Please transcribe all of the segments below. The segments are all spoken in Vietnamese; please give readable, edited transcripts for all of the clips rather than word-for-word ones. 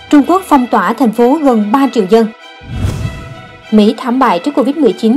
Trung Quốc phong tỏa thành phố gần 3 triệu dân. Mỹ thảm bại trước Covid-19.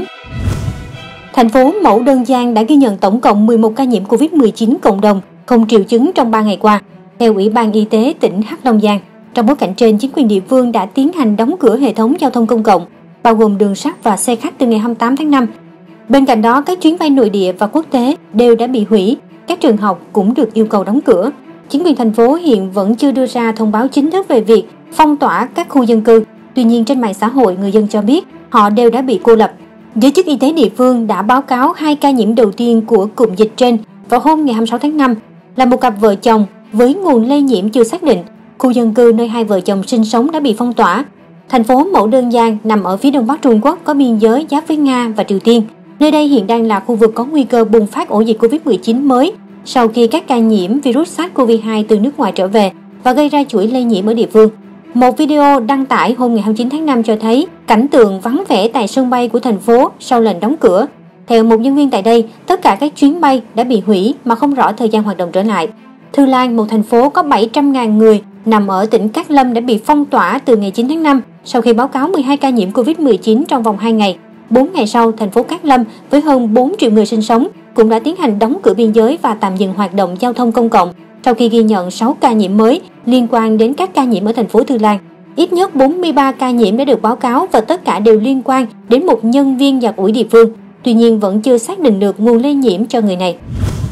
Thành phố Mẫu Đơn Giang đã ghi nhận tổng cộng 11 ca nhiễm Covid-19 cộng đồng không triệu chứng trong 3 ngày qua, theo Ủy ban Y tế tỉnh Hắc Long Giang. Trong bối cảnh trên, chính quyền địa phương đã tiến hành đóng cửa hệ thống giao thông công cộng, bao gồm đường sắt và xe khách từ ngày 28 tháng 5. Bên cạnh đó, các chuyến bay nội địa và quốc tế đều đã bị hủy, các trường học cũng được yêu cầu đóng cửa. Chính quyền thành phố hiện vẫn chưa đưa ra thông báo chính thức về việc phong tỏa các khu dân cư. Tuy nhiên, trên mạng xã hội, người dân cho biết họ đều đã bị cô lập. Giới chức y tế địa phương đã báo cáo 2 ca nhiễm đầu tiên của cụm dịch trên vào hôm ngày 26 tháng 5, là một cặp vợ chồng với nguồn lây nhiễm chưa xác định. Khu dân cư nơi hai vợ chồng sinh sống đã bị phong tỏa. Thành phố Mẫu Đơn Giang nằm ở phía đông bắc Trung Quốc, có biên giới giáp với Nga và Triều Tiên. Nơi đây hiện đang là khu vực có nguy cơ bùng phát ổ dịch Covid-19 mới sau khi các ca nhiễm virus SARS-CoV-2 từ nước ngoài trở về và gây ra chuỗi lây nhiễm ở địa phương. Một video đăng tải hôm ngày 29 tháng 5 cho thấy cảnh tượng vắng vẻ tại sân bay của thành phố sau lệnh đóng cửa. Theo một nhân viên tại đây, tất cả các chuyến bay đã bị hủy mà không rõ thời gian hoạt động trở lại. Thư Lan, một thành phố có 700.000 người nằm ở tỉnh Cát Lâm, đã bị phong tỏa từ ngày 9 tháng 5 sau khi báo cáo 12 ca nhiễm Covid-19 trong vòng 2 ngày. 4 ngày sau, thành phố Cát Lâm với hơn 4 triệu người sinh sống cũng đã tiến hành đóng cửa biên giới và tạm dừng hoạt động giao thông công cộng sau khi ghi nhận 6 ca nhiễm mới liên quan đến các ca nhiễm ở thành phố Thư Lan. Ít nhất 43 ca nhiễm đã được báo cáo và tất cả đều liên quan đến một nhân viên giặt ủi địa phương. Tuy nhiên, vẫn chưa xác định được nguồn lây nhiễm cho người này.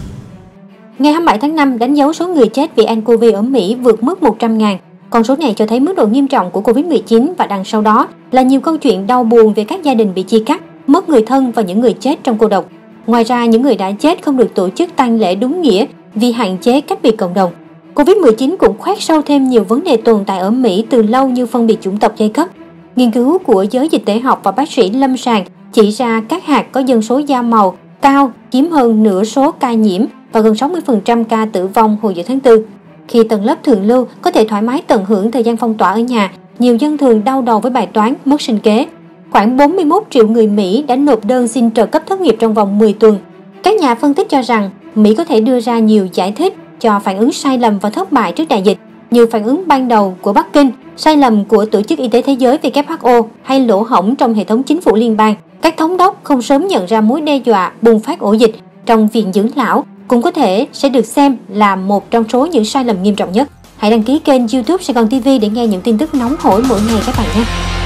Ngày 27 tháng 5 đánh dấu số người chết vì nCoV ở Mỹ vượt mức 100.000. Con số này cho thấy mức độ nghiêm trọng của Covid-19 và đằng sau đó là nhiều câu chuyện đau buồn về các gia đình bị chia cắt, mất người thân và những người chết trong cô độc. Ngoài ra, những người đã chết không được tổ chức tang lễ đúng nghĩa vì hạn chế cách biệt cộng đồng. Covid-19 cũng khoét sâu thêm nhiều vấn đề tồn tại ở Mỹ từ lâu như phân biệt chủng tộc giai cấp. Nghiên cứu của giới dịch tễ học và bác sĩ lâm sàng chỉ ra các hạt có dân số da màu cao chiếm hơn nửa số ca nhiễm và gần 60% ca tử vong hồi giữa tháng 4. Khi tầng lớp thượng lưu có thể thoải mái tận hưởng thời gian phong tỏa ở nhà, nhiều dân thường đau đầu với bài toán mất sinh kế. Khoảng 41 triệu người Mỹ đã nộp đơn xin trợ cấp thất nghiệp trong vòng 10 tuần. Các nhà phân tích cho rằng Mỹ có thể đưa ra nhiều giải thích cho phản ứng sai lầm và thất bại trước đại dịch, như phản ứng ban đầu của Bắc Kinh, sai lầm của Tổ chức Y tế Thế giới WHO hay lỗ hổng trong hệ thống chính phủ liên bang. Các thống đốc không sớm nhận ra mối đe dọa bùng phát ổ dịch trong viện dưỡng lão cũng có thể sẽ được xem là một trong số những sai lầm nghiêm trọng nhất. Hãy đăng ký kênh YouTube Sài Gòn TV để nghe những tin tức nóng hổi mỗi ngày các bạn nhé.